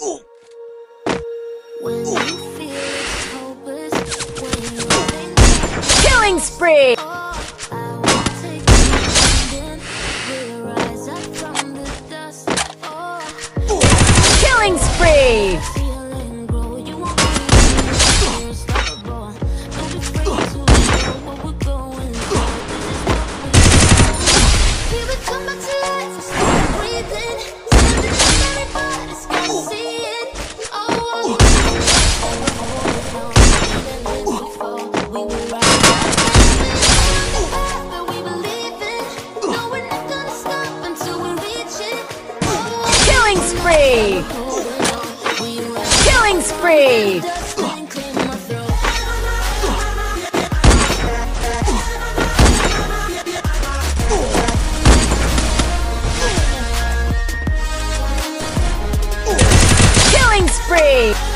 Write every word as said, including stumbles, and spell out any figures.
When you feel it's hopeless, when you think Killing spree! I will take you and we'll rise up from the dust. Oh, Killing spree! feeling grow, you won't be unstoppable. Don't be afraid to know what we're going through. Feel it come back to life, start breathing. Something everybody's gonna see it. Oh, we will rise up but we believe it. No, we're not gonna stop until we reach it. Oh, Killing spree! we rise Killing spree! dust and clear my throat. Killing spree!